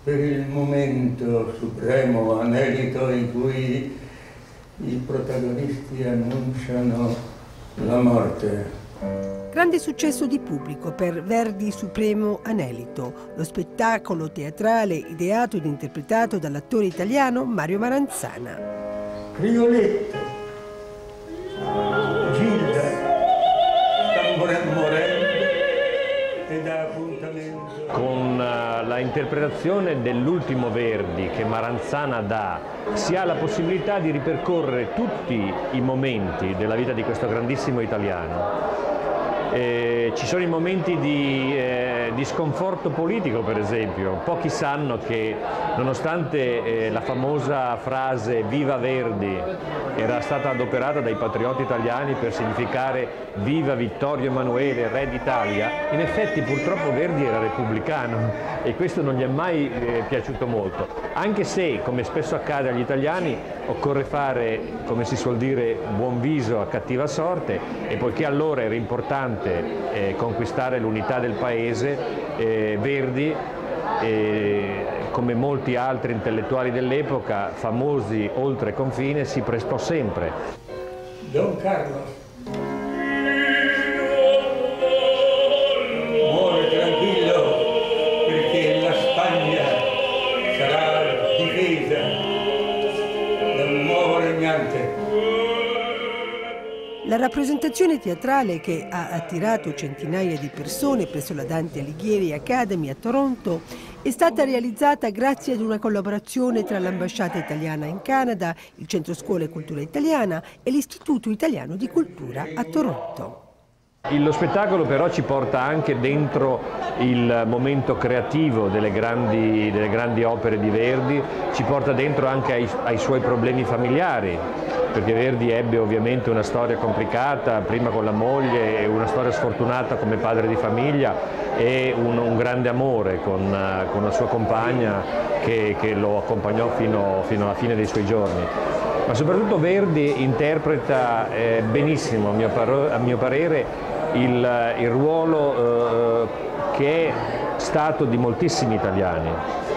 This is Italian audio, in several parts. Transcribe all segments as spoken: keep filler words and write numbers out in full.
per il momento supremo anelito in cui i protagonisti annunciano la morte. Grande successo di pubblico per Verdi Supremo Anelito, lo spettacolo teatrale ideato ed interpretato dall'attore italiano Mario Maranzana. Crioletto, Gilda, sta morendo e dà appuntamento. Con la interpretazione dell'ultimo Verdi che Maranzana dà, si ha la possibilità di ripercorrere tutti i momenti della vita di questo grandissimo italiano. Eh, ci sono i momenti di, eh, di sconforto politico, per esempio. Pochi sanno che nonostante eh, la famosa frase "Viva Verdi" era stata adoperata dai patrioti italiani per significare "Viva Vittorio Emanuele, re d'Italia", in effetti purtroppo Verdi era repubblicano e questo non gli è mai eh, piaciuto molto, anche se, come spesso accade agli italiani, occorre fare, come si suol dire, buon viso a cattiva sorte, e poiché allora era importante eh, conquistare l'unità del paese, eh, Verdi, eh, come molti altri intellettuali dell'epoca, famosi oltre confine, si prestò sempre. Don Carlo muore tranquillo perché la Spagna sarà difesa dal nuovo regnante. La rappresentazione teatrale, che ha attirato centinaia di persone presso la Dante Alighieri Academy a Toronto, è stata realizzata grazie ad una collaborazione tra l'ambasciata italiana in Canada, il Centro Scuola e Cultura Italiana e l'Istituto Italiano di Cultura a Toronto. Lo spettacolo però ci porta anche dentro il momento creativo delle grandi, delle grandi opere di Verdi, ci porta dentro anche ai, ai suoi problemi familiari, perché Verdi ebbe ovviamente una storia complicata, prima con la moglie, e una storia sfortunata come padre di famiglia, e un, un grande amore con, con la sua compagna che, che lo accompagnò fino, fino alla fine dei suoi giorni. Ma soprattutto Verdi interpreta eh, benissimo, a mio, a mio parere, il, il ruolo eh, che è stato di moltissimi italiani.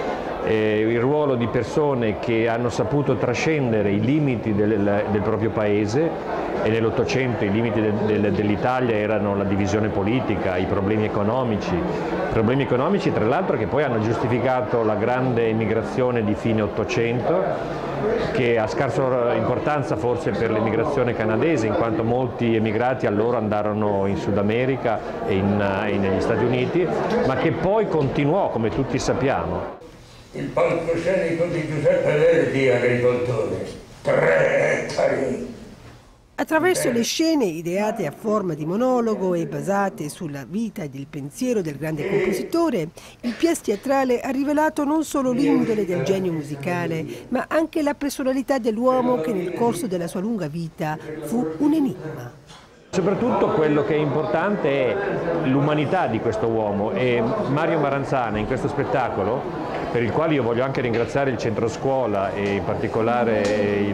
Eh, il ruolo di persone che hanno saputo trascendere i limiti del, del proprio paese, e nell'Ottocento i limiti de, de, dell'Italia erano la divisione politica, i problemi economici, problemi economici tra l'altro che poi hanno giustificato la grande emigrazione di fine Ottocento, che ha scarsa importanza forse per l'emigrazione canadese, in quanto molti emigrati allora andarono in Sud America e, in, e negli Stati Uniti, ma che poi continuò, come tutti sappiamo. Il palcoscenico di Giuseppe Verdi, agricoltore, tre ettari. Attraverso le scene ideate a forma di monologo e basate sulla vita ed il pensiero del grande compositore, il pièce teatrale ha rivelato non solo l'indole del genio musicale, ma anche la personalità dell'uomo che nel corso della sua lunga vita fu un enigma. Soprattutto quello che è importante è l'umanità di questo uomo, e Mario Maranzana in questo spettacolo, per il quale io voglio anche ringraziare il Centro Scuola e in particolare il,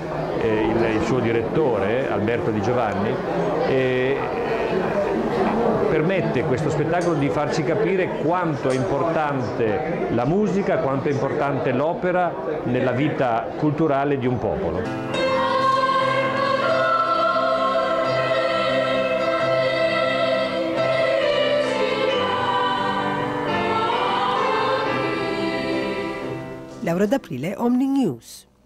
il, il suo direttore Alberto Di Giovanni, eh, permette questo spettacolo di farci capire quanto è importante la musica, quanto è importante l'opera nella vita culturale di un popolo. Laura D'Aprile, Omni News.